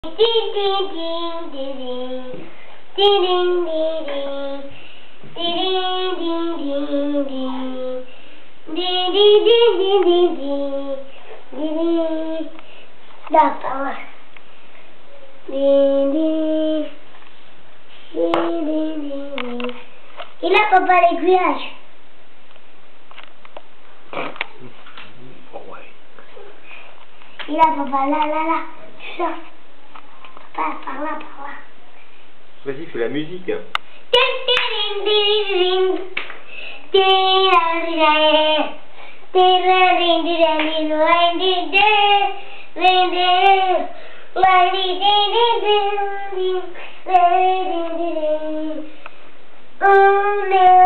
Et là, papa, l'aiguillage. Et là, papa, là. Tu sors. Papa, par là. Vas-y, fais la musique. Oh no.